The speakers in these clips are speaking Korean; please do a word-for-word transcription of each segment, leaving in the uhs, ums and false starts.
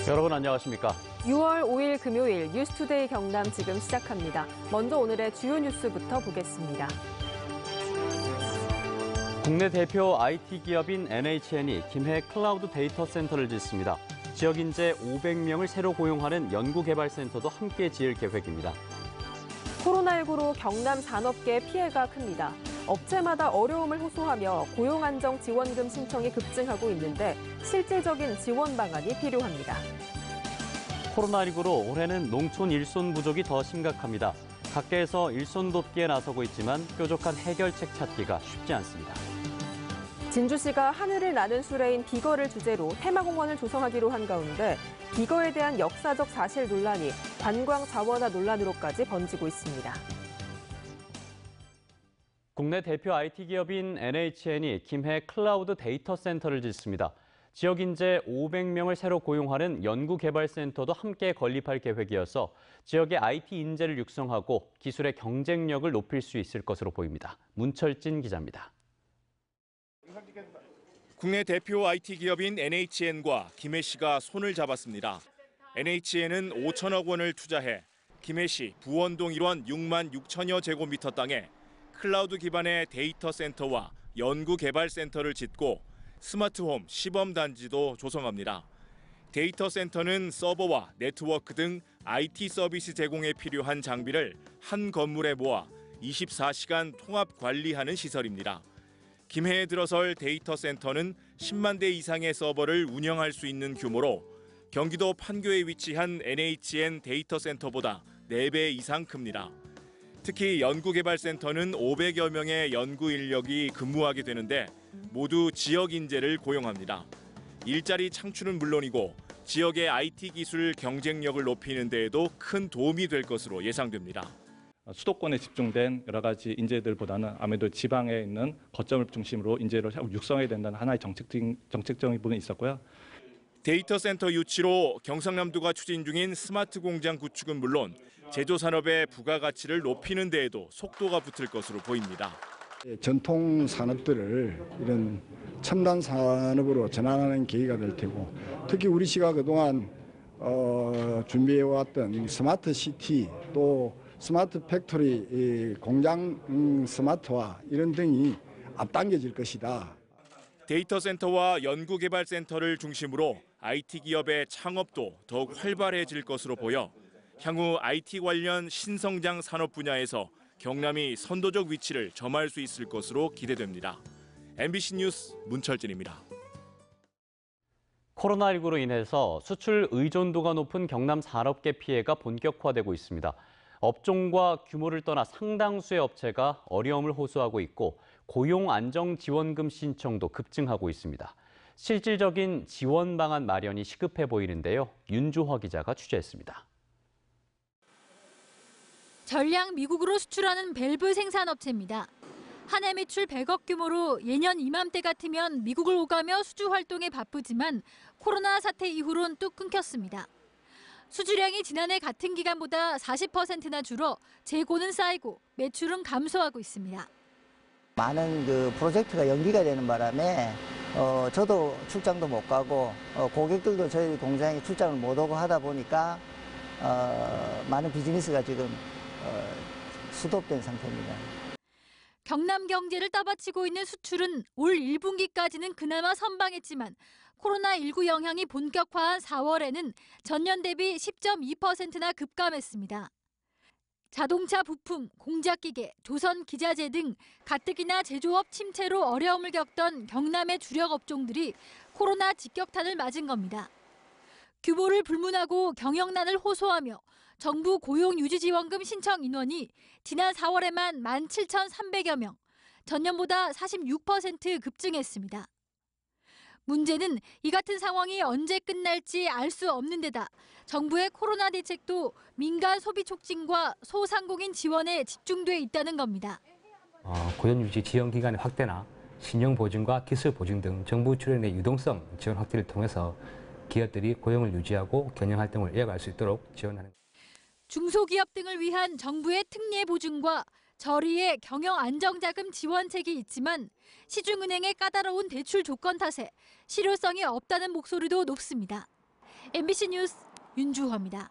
여러분 안녕하십니까? 유월 오일 금요일 뉴스투데이 경남 지금 시작합니다. 먼저 오늘의 주요 뉴스부터 보겠습니다. 국내 대표 아이티 기업인 엔에이치엔이 김해 클라우드 데이터 센터를 짓습니다. 지역 인재 오백 명을 새로 고용하는 연구개발센터도 함께 지을 계획입니다. 코로나십구로 경남 산업계에 피해가 큽니다. 업체마다 어려움을 호소하며 고용안정지원금 신청이 급증하고 있는데 실질적인 지원 방안이 필요합니다. 코로나십구로 올해는 농촌 일손 부족이 더 심각합니다. 각계에서 일손 돕기에 나서고 있지만 뾰족한 해결책 찾기가 쉽지 않습니다. 진주시가 하늘을 나는 수레인 비거를 주제로 테마공원을 조성하기로 한 가운데 비거에 대한 역사적 사실 논란이 관광 자원화 논란으로까지 번지고 있습니다. 국내 대표 아이티 기업인 엔에이치엔이 김해 클라우드 데이터 센터를 짓습니다. 지역 인재 오백 명을 새로 고용하는 연구개발센터도 함께 건립할 계획이어서 지역의 아이티 인재를 육성하고 기술의 경쟁력을 높일 수 있을 것으로 보입니다. 문철진 기자입니다. 국내 대표 아이티 기업인 엔에이치엔과 김해시가 손을 잡았습니다. 엔에이치엔은 오천억 원을 투자해 김해시 부원동 일원 육만 육천여 제곱미터 땅에 클라우드 기반의 데이터 센터와 연구개발센터를 짓고 스마트홈 시범단지도 조성합니다. 데이터 센터는 서버와 네트워크 등 아이티 서비스 제공에 필요한 장비를 한 건물에 모아 이십사 시간 통합 관리하는 시설입니다. 김해에 들어설 데이터 센터는 십만 대 이상의 서버를 운영할 수 있는 규모로 경기도 판교에 위치한 엔에이치엔 데이터 센터보다 네 배 이상 큽니다. 특히 연구개발센터는 오백여 명의 연구 인력이 근무하게 되는데 모두 지역 인재를 고용합니다. 일자리 창출은 물론이고 지역의 아이티 기술 경쟁력을 높이는 데에도 큰 도움이 될 것으로 예상됩니다. 수도권에 집중된 여러 가지 인재들보다는 아무래도 지방에 있는 거점을 중심으로 인재를 육성해야 된다는 하나의 정책적인, 정책적인 부분이 있었고요. 데이터 센터 유치로 경상남도가 추진 중인 스마트 공장 구축은 물론 제조 산업의 부가가치를 높이는 데에도 속도가 붙을 것으로 보입니다. 전통 산업들을 이런 첨단 산업으로 전환하는 계기가 될 테고 특히 우리 시가 그동안 어, 준비해왔던 스마트 시티 또 스마트 팩토리 공장 음, 스마트화 이런 등이 앞당겨질 것이다. 데이터 센터와 연구개발센터를 중심으로 아이티 기업의 창업도 더욱 활발해질 것으로 보여 향후 아이티 관련 신성장 산업 분야에서 경남이 선도적 위치를 점할 수 있을 것으로 기대됩니다. 엠비씨 뉴스 문철진입니다. 코로나십구로 인해서 수출 의존도가 높은 경남 산업계 피해가 본격화되고 있습니다. 업종과 규모를 떠나 상당수의 업체가 어려움을 호소하고 있고 고용 안정 지원금 신청도 급증하고 있습니다. 실질적인 지원 방안 마련이 시급해 보이는데요. 윤주화 기자가 취재했습니다. 전량 미국으로 수출하는 밸브 생산업체입니다. 한 해 매출 백억 규모로 예년 이맘때 같으면 미국을 오가며 수주 활동에 바쁘지만 코로나 사태 이후론 뚝 끊겼습니다. 수주량이 지난해 같은 기간보다 사십 퍼센트나 줄어 재고는 쌓이고 매출은 감소하고 있습니다. 많은 그 프로젝트가 연기가 되는 바람에 어, 저도 출장도 못 가고 어, 고객들도 저희 공장에 출장을 못 오고 하다 보니까 어, 많은 비즈니스가 지금 어, 스톱된 상태입니다. 경남 경제를 떠받치고 있는 수출은 올 일 분기까지는 그나마 선방했지만 코로나십구 영향이 본격화한 사월에는 전년 대비 십 점 이 퍼센트나 급감했습니다. 자동차 부품, 공작기계, 조선기자재 등 가뜩이나 제조업 침체로 어려움을 겪던 경남의 주력 업종들이 코로나 직격탄을 맞은 겁니다. 규모를 불문하고 경영난을 호소하며 정부 고용유지지원금 신청 인원이 지난 사월에만 만 칠천삼백여 명, 전년보다 사십육 퍼센트 급증했습니다. 문제는 이 같은 상황이 언제 끝날지 알 수 없는 데다 정부의 코로나 대책도 민간 소비 촉진과 소상공인 지원에 집중돼 있다는 겁니다. 어, 고용유지 지원 기간의 확대나 신용 보증과 기술 보증 등 정부 출연의 유동성 지원 확대를 통해서 기업들이 고용을 유지하고 경영 활동을 이어갈 수 있도록 지원하는. 중소기업 등을 위한 정부의 특례 보증과 저리의 경영 안정자금 지원책이 있지만 시중은행의 까다로운 대출 조건 탓에 실효성이 없다는 목소리도 높습니다. 엠비씨 뉴스 윤주호입니다.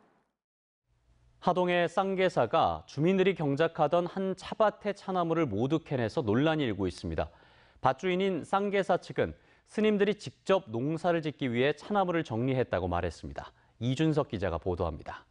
하동의 쌍계사가 주민들이 경작하던 한 차밭의 차나무를 모두 캐내서 논란이 일고 있습니다. 밭주인인 쌍계사 측은 스님들이 직접 농사를 짓기 위해 차나무를 정리했다고 말했습니다. 이준석 기자가 보도합니다.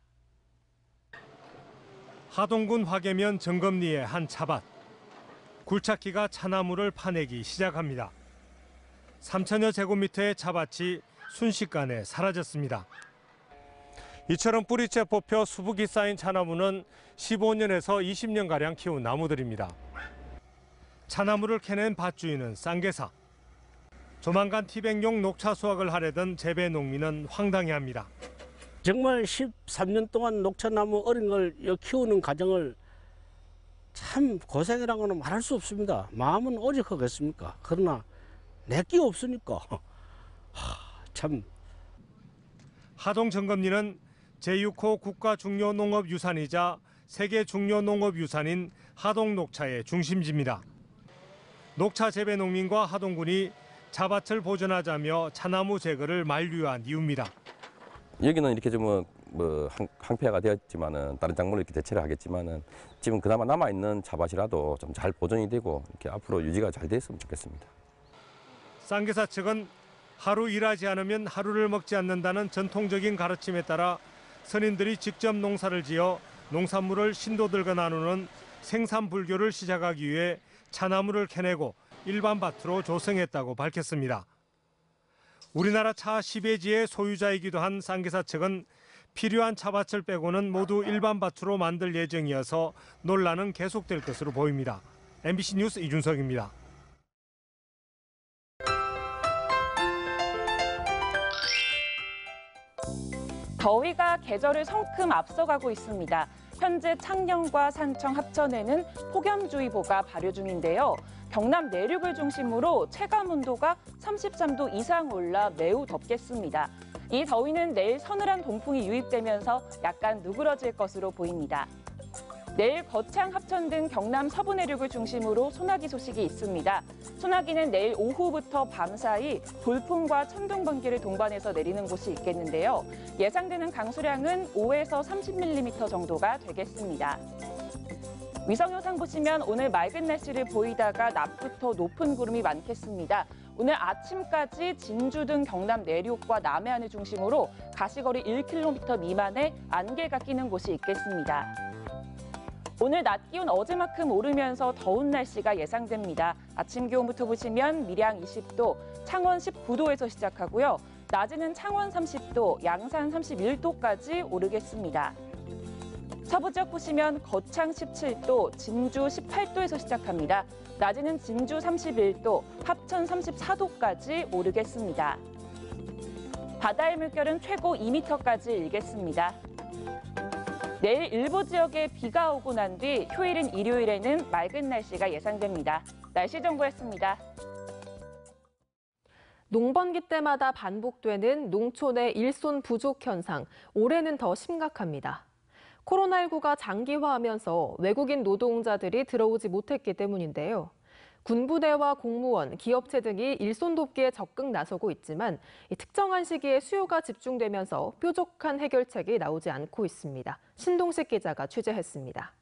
하동군 화계면 정검리의 한 차밭. 굴착기가 차나무를 파내기 시작합니다. 삼천여 제곱미터의 차밭이 순식간에 사라졌습니다. 이처럼 뿌리째 뽑혀 수북이 쌓인 차나무는 십오 년에서 이십 년가량 키운 나무들입니다. 차나무를 캐낸 밭주인은 쌍계사. 조만간 티백용 녹차 수확을 하려던 재배 농민은 황당해합니다. 정말 십삼 년 동안 녹차나무 어린 걸 키우는 과정을 참 고생이라고는 말할 수 없습니다. 마음은 오죽하겠습니까? 그러나 내게 없으니까 하, 참. 하동 정검리는 제육 호 국가중요농업유산이자 세계 중요농업유산인 하동 녹차의 중심지입니다. 녹차 재배 농민과 하동군이 차밭을 보존하자며 차나무 제거를 만류한 이유입니다. 여기는 이렇게 좀 뭐 항폐화가 되었지만은 다른 작물로 이렇게 대체를 하겠지만은 지금 그나마 남아 있는 차밭이라도 좀 잘 보존이 되고 이렇게 앞으로 유지가 잘 됐으면 좋겠습니다. 쌍계사 측은 하루 일하지 않으면 하루를 먹지 않는다는 전통적인 가르침에 따라 선인들이 직접 농사를 지어 농산물을 신도들과 나누는 생산불교를 시작하기 위해 차나무를 캐내고 일반 밭으로 조성했다고 밝혔습니다. 우리나라 차 시베지의 소유자이기도 한 쌍계사 측은 필요한 차밭을 빼고는 모두 일반 밭으로 만들 예정이어서 논란은 계속될 것으로 보입니다. 엠비씨 뉴스 이준석입니다. 더위가 계절을 성큼 앞서가고 있습니다. 현재 창녕과 산청 합천에는 폭염주의보가 발효 중인데요. 경남 내륙을 중심으로 체감 온도가 삼십삼 도 이상 올라 매우 덥겠습니다. 이 더위는 내일 서늘한 동풍이 유입되면서 약간 누그러질 것으로 보입니다. 내일 거창, 합천 등 경남 서부 내륙을 중심으로 소나기 소식이 있습니다. 소나기는 내일 오후부터 밤사이 돌풍과 천둥, 번개를 동반해서 내리는 곳이 있겠는데요. 예상되는 강수량은 오에서 삼십 밀리미터 정도가 되겠습니다. 위성 영상 보시면 오늘 맑은 날씨를 보이다가 낮부터 높은 구름이 많겠습니다. 오늘 아침까지 진주 등 경남 내륙과 남해안을 중심으로 가시거리 일 킬로미터 미만의 안개가 끼는 곳이 있겠습니다. 오늘 낮 기온 어제만큼 오르면서 더운 날씨가 예상됩니다. 아침 기온부터 보시면 밀양 이십 도, 창원 십구 도에서 시작하고요. 낮에는 창원 삼십 도, 양산 삼십일 도까지 오르겠습니다. 서부 지역 보시면 거창 십칠 도, 진주 십팔 도에서 시작합니다. 낮에는 진주 삼십일 도, 합천 삼십사 도까지 오르겠습니다. 바다의 물결은 최고 이 미터까지 일겠습니다. 내일 일부 지역에 비가 오고 난 뒤 휴일인 일요일에는 맑은 날씨가 예상됩니다. 날씨 정보였습니다. 농번기 때마다 반복되는 농촌의 일손 부족 현상, 올해는 더 심각합니다. 코로나십구가 장기화하면서 외국인 노동자들이 들어오지 못했기 때문인데요. 군부대와 공무원, 기업체 등이 일손 돕기에 적극 나서고 있지만 특정한 시기에 수요가 집중되면서 뾰족한 해결책이 나오지 않고 있습니다. 신동식 기자가 취재했습니다.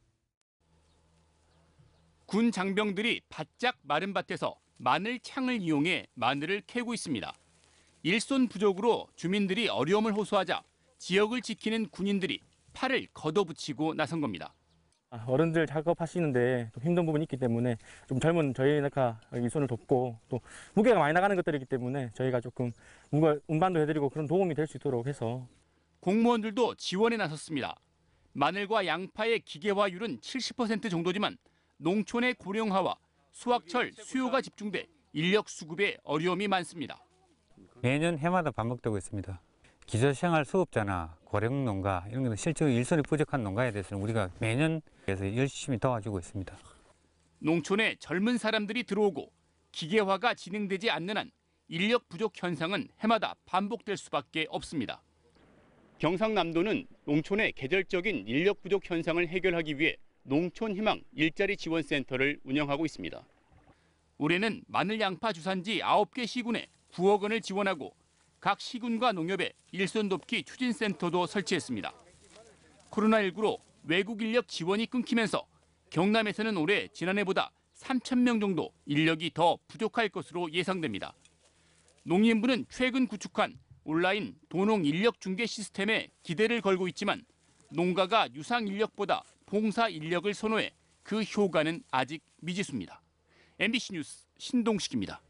군 장병들이 바짝 마른 밭에서 마늘 창을 이용해 마늘을 캐고 있습니다. 일손 부족으로 주민들이 어려움을 호소하자 지역을 지키는 군인들이 팔을 걷어붙이고 나선 겁니다. 어른들 작업하시는데 좀 힘든 부분이 있기 때문에 좀 젊은 저희가 일손을 돕고 또 무게가 많이 나가는 것들이기 때문에 저희가 조금 무거 운반도 해드리고 그런 도움이 될 수 있도록 해서. 공무원들도 지원에 나섰습니다. 마늘과 양파의 기계화율은 칠십 퍼센트 정도지만 농촌의 고령화와 수확철 수요가 집중돼 인력 수급에 어려움이 많습니다. 매년 해마다 반복되고 있습니다. 기초생활 수급자나 고령 농가 이런 것은 실제로 일손이 부족한 농가에 대해서는 우리가 매년 그래서 열심히 도와주고 있습니다. 농촌에 젊은 사람들이 들어오고 기계화가 진행되지 않는 한 인력 부족 현상은 해마다 반복될 수밖에 없습니다. 경상남도는 농촌의 계절적인 인력 부족 현상을 해결하기 위해 농촌희망 일자리 지원센터를 운영하고 있습니다. 올해는 마늘 양파 주산지 아홉 개 시군에 구억 원을 지원하고 각 시군과 농협에 일손 돕기 추진센터도 설치했습니다. 코로나십구로 외국 인력 지원이 끊기면서 경남에서는 올해 지난해보다 삼천 명 정도 인력이 더 부족할 것으로 예상됩니다. 농림부는 최근 구축한 온라인 도농 인력 중개 시스템에 기대를 걸고 있지만 농가가 유상 인력보다 봉사 인력을 선호해 그 효과는 아직 미지수입니다. 엠비씨 뉴스 신동식입니다.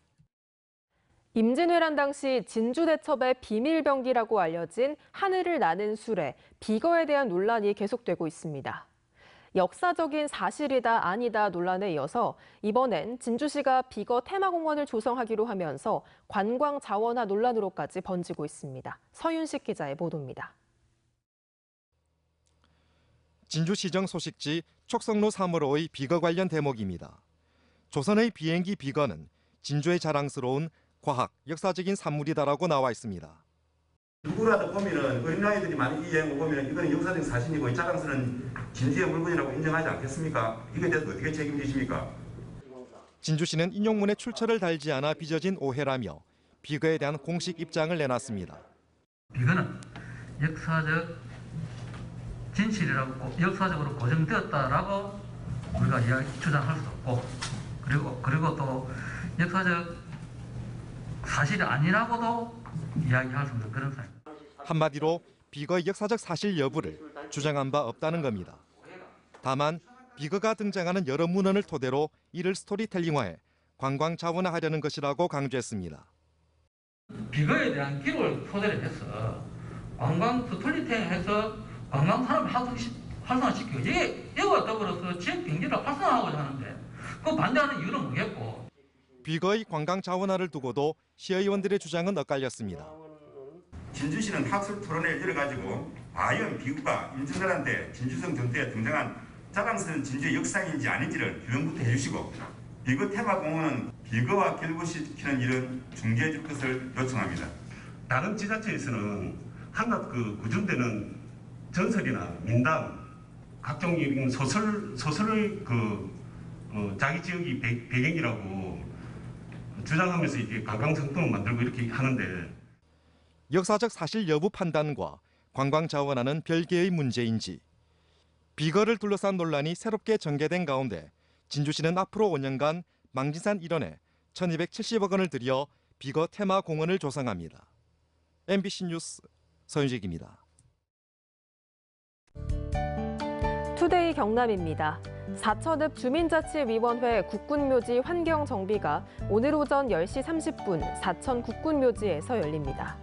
임진왜란 당시 진주대첩의 비밀병기라고 알려진 하늘을 나는 수레, 비거에 대한 논란이 계속되고 있습니다. 역사적인 사실이다 아니다 논란에 이어서 이번엔 진주시가 비거 테마공원을 조성하기로 하면서 관광 자원화 논란으로까지 번지고 있습니다. 서윤식 기자의 보도입니다. 진주시정 소식지 촉성로 삼호로의 비거 관련 대목입니다. 조선의 비행기 비거는 진주의 자랑스러운 과학, 역사적인 산물이다라고 나와 있습니다. 누구라도 보면은 어린아이들이 많이 이 여행을 보면 이거는 역사적 사실이고 자랑스러운 진주의 물건이라고 인정하지 않겠습니까? 이거에 대해서 어떻게 책임지십니까? 진주시는 인용문에 출처를 달지 않아 빚어진 오해라며 비거에 대한 공식 입장을 내놨습니다. 비거는 역사적 진실이라고 역사적으로 고정되었다라고 우리가 이야기 주장할 수 없고 그리고 그리고 또 역사적 사실이 아니라고도 이야기할 수 없는 그런 사입니다. 한마디로 비거의 역사적 사실 여부를 주장한 바 없다는 겁니다. 다만 비거가 등장하는 여러 문헌을 토대로 이를 스토리텔링화해 관광 자원화하려는 것이라고 강조했습니다. 비거에 대한 기록을 토대로 해서 관광 스토리텔링해서 관광 산업을 활성화시키고 이게 이거와 더불어서 지역 경제를 활성화하고자 하는데 그 반대하는 이유는 뭐겠고. 비거의 관광 자원화를 두고도 시의원들의 주장은 엇갈렸습니다. 진주시는 학술 토론회를 열어가지고 과연 비거가 임진왜란 때 진주성 전투에 등장한 자랑스러운 진주의 역사인지 아닌지를 규명부터 해주시고 비거 테마공원은 비거와 결부시키는 일은 중지해 줄 것을 요청합니다. 다른 지자체에서는 한낱 그 구준되는 전설이나 민담, 각종 소설 소설을 그 어, 자기 지역이 배, 배경이라고 주장하면서 이렇게 관광 상품을 만들고 이렇게 하는데 역사적 사실 여부 판단과 관광 자원화는 별개의 문제인지 비거를 둘러싼 논란이 새롭게 전개된 가운데 진주시는 앞으로 오 년간 망진산 일원에 천이백칠십억 원을 들여 비거 테마 공원을 조성합니다. 엠비씨 뉴스 서윤식입니다. 투데이 경남입니다. 사천읍 주민자치위원회 국군묘지 환경정비가 오늘 오전 열 시 삼십 분 사천 국군묘지에서 열립니다.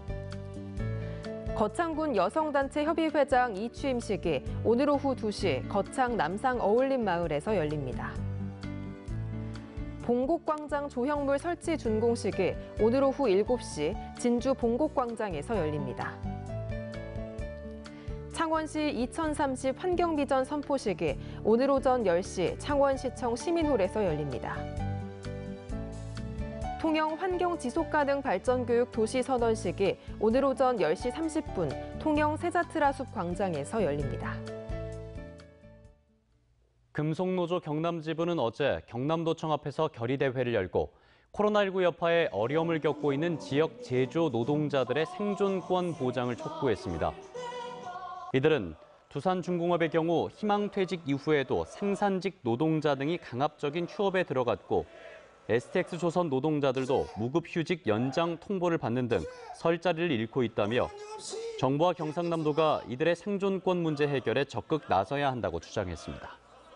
거창군 여성단체 협의회장 이취임식이 오늘 오후 두 시 거창 남상 어울림마을에서 열립니다. 봉곡광장 조형물 설치 준공식이 오늘 오후 일곱 시 진주 봉곡광장에서 열립니다. 창원시 이천삼십 환경비전 선포식이 오늘 오전 열 시 창원시청 시민홀에서 열립니다. 통영 환경지속가능 발전교육 도시선언식이 오늘 오전 열 시 삼십 분 통영 세자트라숲 광장에서 열립니다. 금속노조 경남지부는 어제 경남도청 앞에서 결의대회를 열고 코로나십구 여파에 어려움을 겪고 있는 지역 제조 노동자들의 생존권 보장을 촉구했습니다. 이들은 두산중공업의 경우 희망퇴직 이후에도 생산직 노동자 등이 강압적인 휴업에 들어갔고 에스티엑스조선 노동자들도 무급휴직 연장 통보를 받는 등 설 자리를 잃고 있다며 정부와 경상남도가 이들의 생존권 문제 해결에 적극 나서야 한다고 주장했습니다.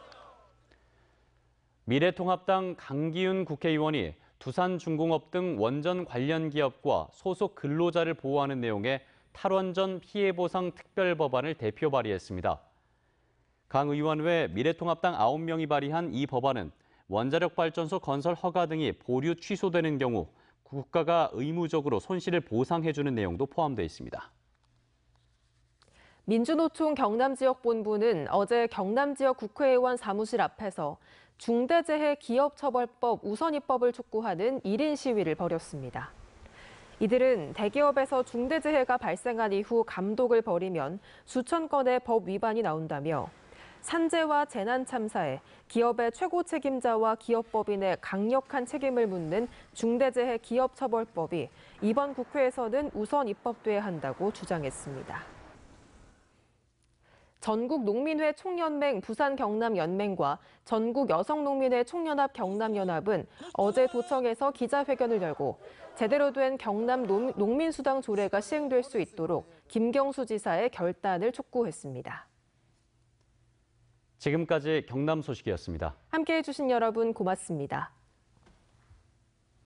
미래통합당 강기훈 국회의원이 두산중공업 등 원전 관련 기업과 소속 근로자를 보호하는 내용의 탈원전 피해보상 특별법안을 대표 발의했습니다. 강 의원 외 미래통합당 아홉 명이 발의한 이 법안은 원자력발전소 건설 허가 등이 보류 취소되는 경우 국가가 의무적으로 손실을 보상해주는 내용도 포함되어 있습니다. 민주노총 경남지역본부는 어제 경남지역 국회의원 사무실 앞에서 중대재해 기업처벌법 우선 입법을 촉구하는 일 인 시위를 벌였습니다. 이들은 대기업에서 중대재해가 발생한 이후 감독을 벌이면 수천 건의 법 위반이 나온다며 산재와 재난 참사에 기업의 최고 책임자와 기업법인의 강력한 책임을 묻는 중대재해 기업처벌법이 이번 국회에서는 우선 입법돼야 한다고 주장했습니다. 전국 농민회 총연맹 부산 경남 연맹과 전국 여성농민회 총연합 경남연합은 어제 도청에서 기자회견을 열고 제대로 된 경남 농민수당 조례가 시행될 수 있도록 김경수 지사의 결단을 촉구했습니다. 지금까지 경남 소식이었습니다. 함께해 주신 여러분 고맙습니다.